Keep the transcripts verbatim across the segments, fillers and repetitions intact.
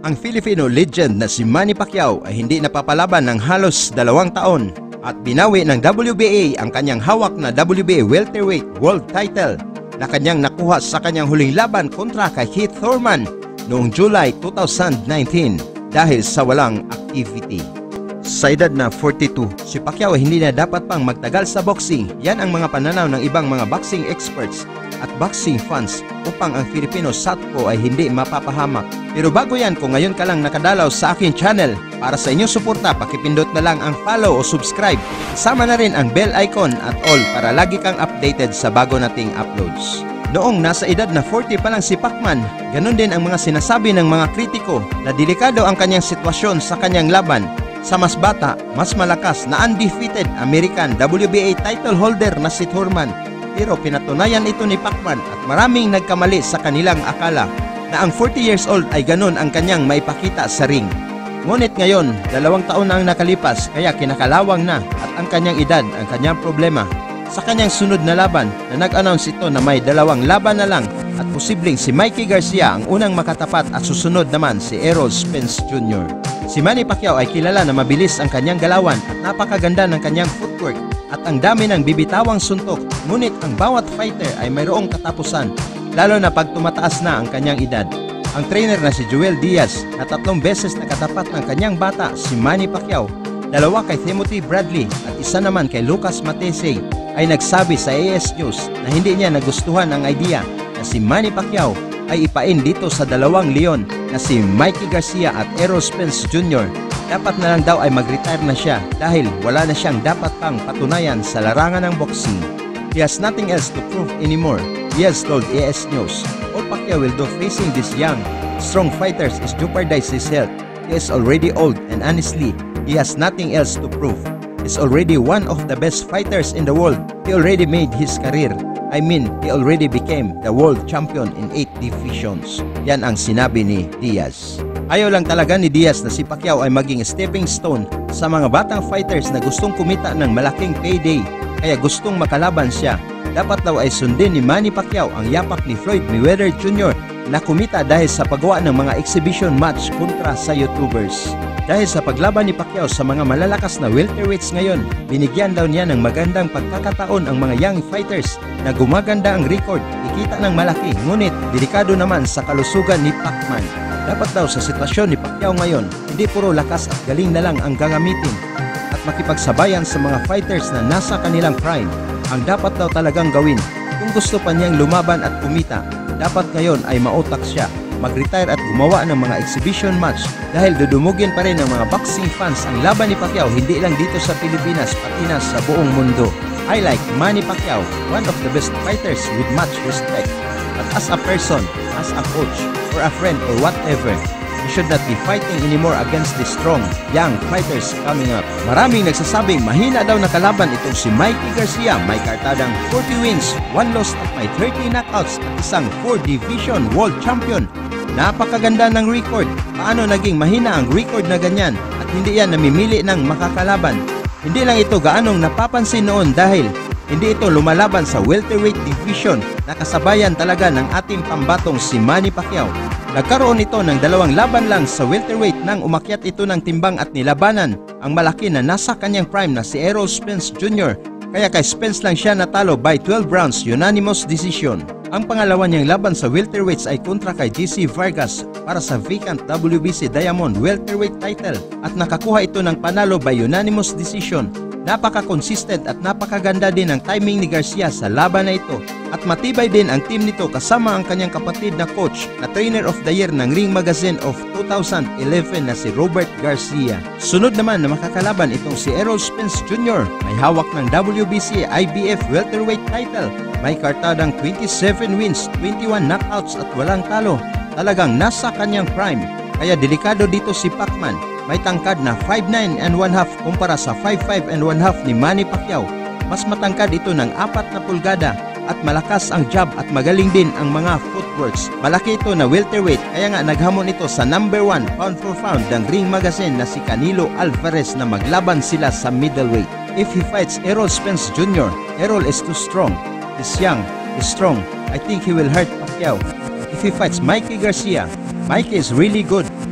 Ang Filipino legend na si Manny Pacquiao ay hindi napapalaban ng halos dalawang taon at binawi ng W B A ang kanyang hawak na W B A welterweight world title na kanyang nakuha sa kanyang huling laban kontra kay Keith Thurman noong July two thousand nineteen dahil sa walang activity. Sa edad na forty-two, si Pacquiao ay hindi na dapat pang magtagal sa boxing. Yan ang mga pananaw ng ibang mga boxing experts at boxing fans upang ang Filipino southpaw ay hindi mapapahamak. Pero bago yan, kung ngayon ka lang nakadalaw sa aking channel, para sa inyong suporta, pakipindot na lang ang follow o subscribe. Isama na rin ang bell icon at all para lagi kang updated sa bago nating uploads. Noong nasa edad na forty pa lang si Pacman, ganun din ang mga sinasabi ng mga kritiko na delikado ang kanyang sitwasyon sa kanyang laban sa mas bata, mas malakas na undefeated American W B A title holder na si Thurman. Pero pinatunayan ito ni Pacman at maraming nagkamali sa kanilang akala na ang forty years old ay ganun ang kanyang maipakita sa ring. Ngunit ngayon, dalawang taon na ang nakalipas kaya kinakalawang na at ang kanyang edad ang kanyang problema. Sa kanyang sunod na laban na nag-announce ito na may dalawang laban na lang at posibleng si Mikey Garcia ang unang makatapat at susunod naman si Errol Spence Junior Si Manny Pacquiao ay kilala na mabilis ang kanyang galawan at napakaganda ng kanyang footwork at ang dami ng bibitawang suntok, ngunit ang bawat fighter ay mayroong katapusan, lalo na pag tumataas na ang kanyang edad. Ang trainer na si Joel Diaz na tatlong beses nakatapat ng kanyang bata si Manny Pacquiao, dalawa kay Timothy Bradley at isa naman kay Lucas Matese, ay nagsabi sa A S News na hindi niya nagustuhan ang idea na si Manny Pacquiao ay ipain dito sa dalawang leon na si Mikey Garcia at Errol Spence Junior Dapat na lang daw ay mag-retire na siya dahil wala na siyang dapat pang patunayan sa larangan ng boxing. He has nothing else to prove anymore, Diaz told A S News. All Pacquiao will do facing these young, strong fighters is jeopardize his health. He is already old and honestly, he has nothing else to prove. He's already one of the best fighters in the world. He already made his career. I mean, he already became the world champion in eight divisions. Yan ang sinabi ni Diaz. Ayaw lang talaga ni Diaz na si Pacquiao ay maging stepping stone sa mga batang fighters na gustong kumita ng malaking payday, kaya gustong makalaban siya. Dapat daw ay sundin ni Manny Pacquiao ang yapak ni Floyd Mayweather Junior na kumita dahil sa paggawa ng mga exhibition match kontra sa YouTubers. Dahil sa paglaban ni Pacquiao sa mga malalakas na welterweights ngayon, binigyan daw niya ng magandang pagkakataon ang mga young fighters na gumaganda ang record, ikita ng malaki, ngunit delikado naman sa kalusugan ni Pacman. Dapat daw sa sitwasyon ni Pacquiao ngayon, hindi puro lakas at galing na lang ang gagamitin at makipagsabayan sa mga fighters na nasa kanilang prime. Ang dapat daw talagang gawin kung gusto pa niyang lumaban at kumita, dapat ngayon ay mautak siya, mag-retire at gumawa ng mga exhibition match dahil dudumugin pa rin ng mga boxing fans ang laban ni Pacquiao hindi lang dito sa Pilipinas pati na sa buong mundo. I like Manny Pacquiao, one of the best fighters with much respect. But as a person, as a coach, or a friend or whatever, you should not be fighting anymore against the strong, young fighters coming up. Maraming nagsasabing mahina daw na kalaban itong si Mikey Garcia, may kartadang forty wins, one loss at may thirty knockouts at isang four division world champion. Napakaganda ng record. Paano naging mahina ang record na ganyan at hindi yan namimili ng makakalaban? Hindi lang ito gaanong napapansin noon dahil hindi ito lumalaban sa welterweight division na kasabayan talaga ng ating pambatong si Manny Pacquiao. Nagkaroon ito ng dalawang laban lang sa welterweight nang umakyat ito ng timbang at nilabanan ang malaki na nasa kanyang prime na si Errol Spence Junior Kaya kay Spence lang siya natalo by twelve rounds unanimous decision. Ang pangalawa niyang laban sa welterweights ay kontra kay J C Vargas para sa vacant W B C Diamond welterweight title at nakakuha ito ng panalo by unanimous decision. Napaka-consistent at napakaganda din ang timing ni Garcia sa laban na ito at matibay din ang team nito kasama ang kanyang kapatid na coach na trainer of the year ng Ring Magazine of two thousand eleven na si Robert Garcia. Sunod naman na makakalaban itong si Errol Spence Junior May hawak ng W B C I B F welterweight title. May kartadang twenty-seven wins, twenty-one knockouts at walang talo. Talagang nasa kanyang prime. Kaya delikado dito si Pacman. May tangkad na five nine and one half kumpara sa five five and one half ni Manny Pacquiao. Mas matangkad ito ng apat na pulgada at malakas ang jab at magaling din ang mga footworks. Malaki ito na welterweight kaya nga naghamon ito sa number one pound for pound ng Ring Magazine na si Canelo Alvarez na maglaban sila sa middleweight. If he fights Errol Spence Junior, Errol is too strong. He's young, he's strong. I think he will hurt Pacquiao. If he fights Mikey Garcia, Mikey is really good.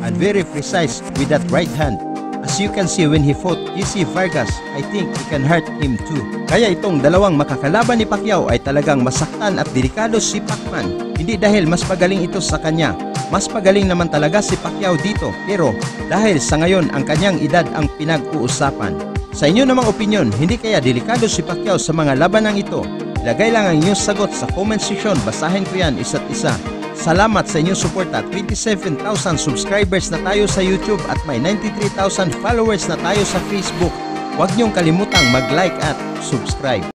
and very precise with that right hand. As you can see when he fought G C Vargas, I think he can hurt him too. Kaya itong dalawang makakalaban ni Pacquiao ay talagang masaktan at delikado si Pacman. Hindi dahil mas pagaling ito sa kanya. Mas pagaling naman talaga si Pacquiao dito. Pero dahil sa ngayon ang kanyang edad ang pinag-uusapan. Sa inyo namang opinion, hindi kaya delikado si Pacquiao sa mga labanang ito? Ilagay lang ang inyong sagot sa comment section. Basahin ko yan isa't isa. Salamat sa inyong suporta. twenty-seven thousand subscribers na tayo sa YouTube at may ninety-three thousand followers na tayo sa Facebook. Huwag niyong kalimutang mag-like at subscribe.